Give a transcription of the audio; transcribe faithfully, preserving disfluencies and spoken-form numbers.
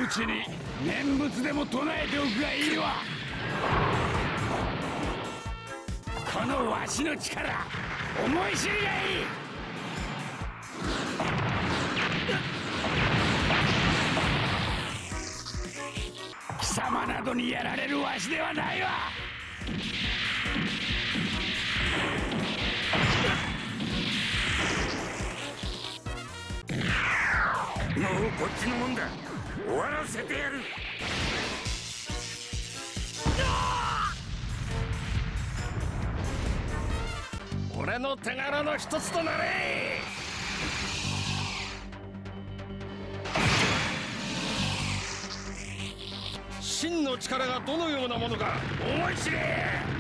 ちに念仏でも唱えておくがいいわ。このわしの力思い知りがいい。貴様などにやられるわしではないわ。もうこっちのもんだ。終わらせてやる。俺の手柄の一つとなれ。真の力がどのようなものか思い知れ。